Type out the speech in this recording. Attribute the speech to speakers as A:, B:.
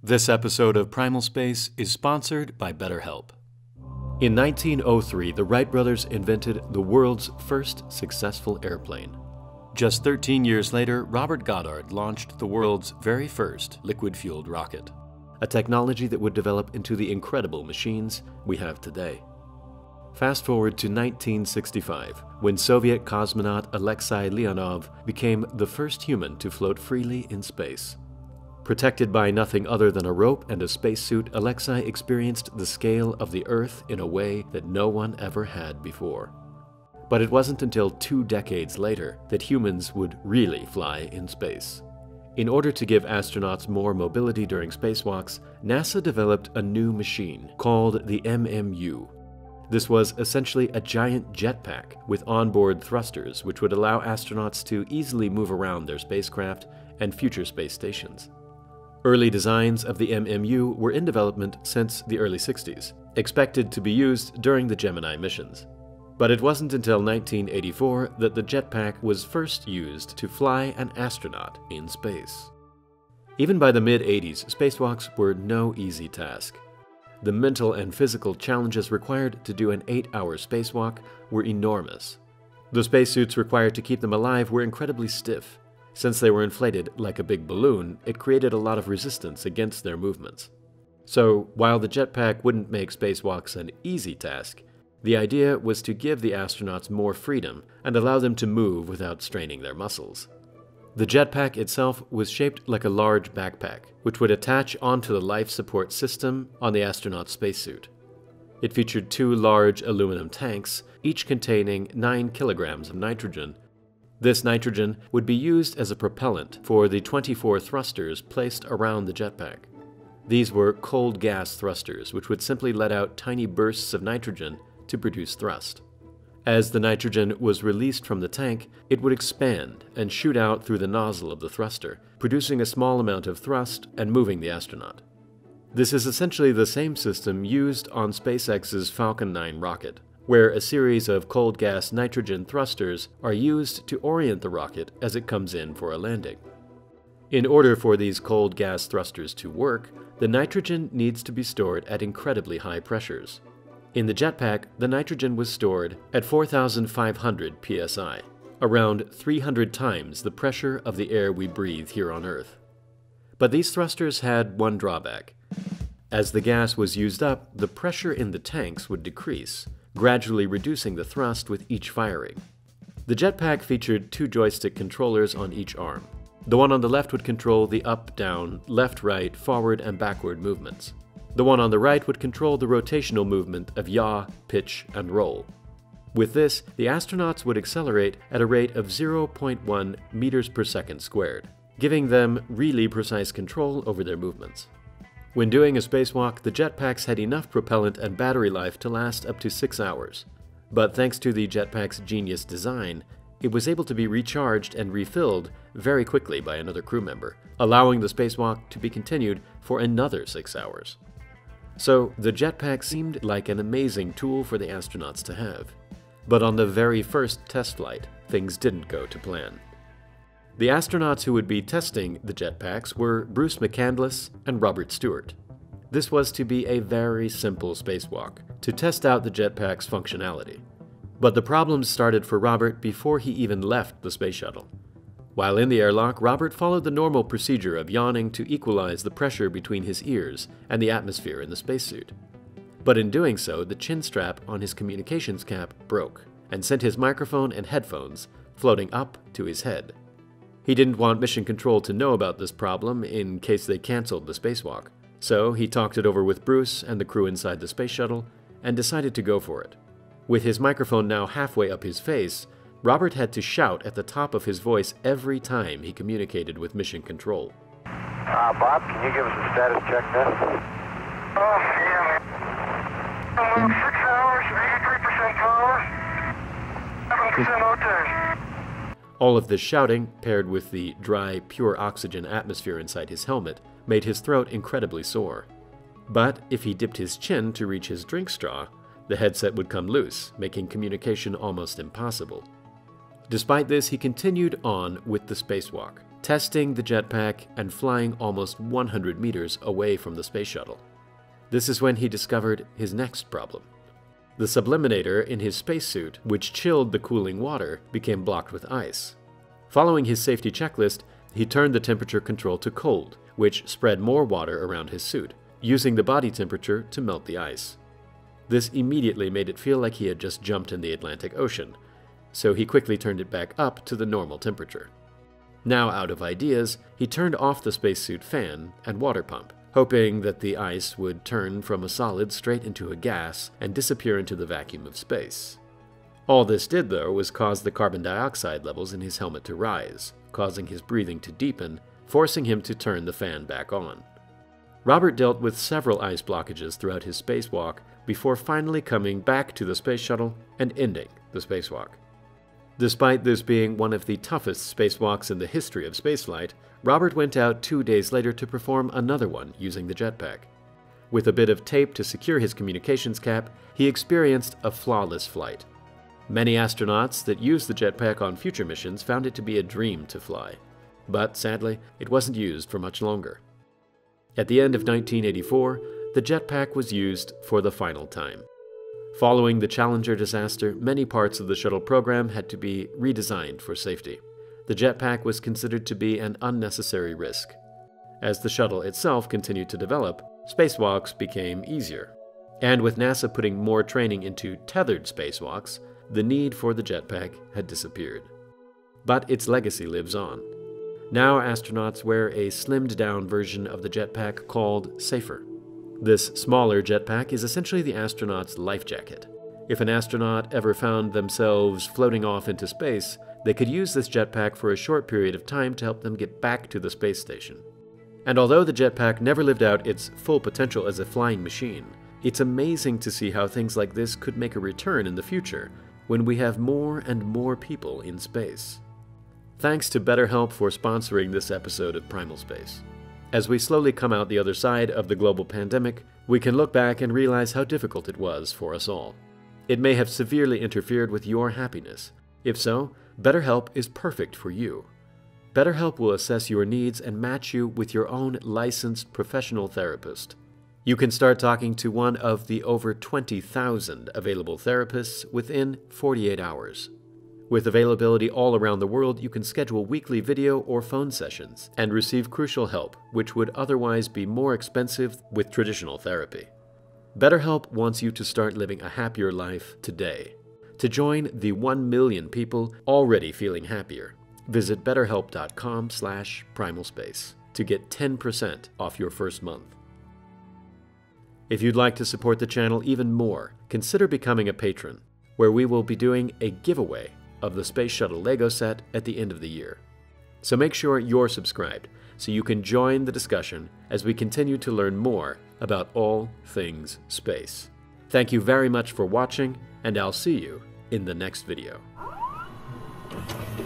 A: This episode of Primal Space is sponsored by BetterHelp. In 1903, the Wright brothers invented the world's first successful airplane. Just 13 years later, Robert Goddard launched the world's very first liquid-fueled rocket, a technology that would develop into the incredible machines we have today. Fast forward to 1965, when Soviet cosmonaut Alexei Leonov became the first human to float freely in space. Protected by nothing other than a rope and a spacesuit, Alexei experienced the scale of the Earth in a way that no one ever had before. But it wasn't until 2 decades later that humans would really fly in space. In order to give astronauts more mobility during spacewalks, NASA developed a new machine called the MMU. This was essentially a giant jetpack with onboard thrusters, which would allow astronauts to easily move around their spacecraft and future space stations. Early designs of the MMU were in development since the early 60s, expected to be used during the Gemini missions. But it wasn't until 1984 that the jetpack was first used to fly an astronaut in space. Even by the mid-80s, spacewalks were no easy task. The mental and physical challenges required to do an 8-hour spacewalk were enormous. The spacesuits required to keep them alive were incredibly stiff. Since they were inflated like a big balloon, it created a lot of resistance against their movements. So, while the jetpack wouldn't make spacewalks an easy task, the idea was to give the astronauts more freedom and allow them to move without straining their muscles. The jetpack itself was shaped like a large backpack, which would attach onto the life support system on the astronaut's spacesuit. It featured 2 large aluminum tanks, each containing 9 kilograms of nitrogen. This nitrogen would be used as a propellant for the 24 thrusters placed around the jetpack. These were cold gas thrusters, which would simply let out tiny bursts of nitrogen to produce thrust. As the nitrogen was released from the tank, it would expand and shoot out through the nozzle of the thruster, producing a small amount of thrust and moving the astronaut. This is essentially the same system used on SpaceX's Falcon 9 rocket, where a series of cold gas nitrogen thrusters are used to orient the rocket as it comes in for a landing. In order for these cold gas thrusters to work, the nitrogen needs to be stored at incredibly high pressures. In the jetpack, the nitrogen was stored at 4,500 psi, around 300 times the pressure of the air we breathe here on Earth. But these thrusters had one drawback. As the gas was used up, the pressure in the tanks would decrease, gradually reducing the thrust with each firing. The jetpack featured 2 joystick controllers on each arm. The one on the left would control the up, down, left, right, forward, and backward movements. The one on the right would control the rotational movement of yaw, pitch, and roll. With this, the astronauts would accelerate at a rate of 0.1 meters per second squared, giving them really precise control over their movements. When doing a spacewalk, the jetpacks had enough propellant and battery life to last up to 6 hours. But thanks to the jetpack's genius design, it was able to be recharged and refilled very quickly by another crew member, allowing the spacewalk to be continued for another 6 hours. So, the jetpack seemed like an amazing tool for the astronauts to have. But on the very first test flight, things didn't go to plan. The astronauts who would be testing the jetpacks were Bruce McCandless and Robert Stewart. This was to be a very simple spacewalk, to test out the jetpack's functionality. But the problems started for Robert before he even left the space shuttle. While in the airlock, Robert followed the normal procedure of yawning to equalize the pressure between his ears and the atmosphere in the spacesuit. But in doing so, the chin strap on his communications cap broke and sent his microphone and headphones floating up to his head. He didn't want Mission Control to know about this problem in case they canceled the spacewalk, so he talked it over with Bruce and the crew inside the space shuttle and decided to go for it. With his microphone now halfway up his face, Robert had to shout at the top of his voice every time he communicated with Mission Control.
B: Bob, can you give us a status check then?
C: Yeah. 6 hours, 83% power, 7% octane.
A: All of this shouting, paired with the dry, pure oxygen atmosphere inside his helmet, made his throat incredibly sore. But if he dipped his chin to reach his drink straw, the headset would come loose, making communication almost impossible. Despite this, he continued on with the spacewalk, testing the jetpack and flying almost 100 meters away from the space shuttle. This is when he discovered his next problem. The subliminator in his spacesuit, which chilled the cooling water, became blocked with ice. Following his safety checklist, he turned the temperature control to cold, which spread more water around his suit, using the body temperature to melt the ice. This immediately made it feel like he had just jumped in the Atlantic Ocean, so he quickly turned it back up to the normal temperature. Now out of ideas, he turned off the spacesuit fan and water pump, hoping that the ice would turn from a solid straight into a gas and disappear into the vacuum of space. All this did, though, was cause the carbon dioxide levels in his helmet to rise, causing his breathing to deepen, forcing him to turn the fan back on. Robert dealt with several ice blockages throughout his spacewalk before finally coming back to the space shuttle and ending the spacewalk. Despite this being one of the toughest spacewalks in the history of spaceflight, Robert went out 2 days later to perform another one using the jetpack. With a bit of tape to secure his communications cap, he experienced a flawless flight. Many astronauts that used the jetpack on future missions found it to be a dream to fly. But sadly, it wasn't used for much longer. At the end of 1984, the jetpack was used for the final time. Following the Challenger disaster, many parts of the shuttle program had to be redesigned for safety. The jetpack was considered to be an unnecessary risk. As the shuttle itself continued to develop, spacewalks became easier. And with NASA putting more training into tethered spacewalks, the need for the jetpack had disappeared. But its legacy lives on. Now astronauts wear a slimmed-down version of the jetpack called Safer. This smaller jetpack is essentially the astronaut's life jacket. If an astronaut ever found themselves floating off into space, they could use this jetpack for a short period of time to help them get back to the space station. And although the jetpack never lived out its full potential as a flying machine, it's amazing to see how things like this could make a return in the future when we have more and more people in space. Thanks to BetterHelp for sponsoring this episode of Primal Space. As we slowly come out the other side of the global pandemic, we can look back and realize how difficult it was for us all. It may have severely interfered with your happiness. If so, BetterHelp is perfect for you. BetterHelp will assess your needs and match you with your own licensed professional therapist. You can start talking to one of the over 20,000 available therapists within 48 hours. With availability all around the world, you can schedule weekly video or phone sessions and receive crucial help, which would otherwise be more expensive with traditional therapy. BetterHelp wants you to start living a happier life today. To join the 1 million people already feeling happier, visit betterhelp.com/primalspace to get 10% off your first month. If you'd like to support the channel even more, consider becoming a patron, where we will be doing a giveaway of the Space Shuttle Lego set at the end of the year. So make sure you're subscribed so you can join the discussion as we continue to learn more about all things space. Thank you very much for watching, and I'll see you in the next video.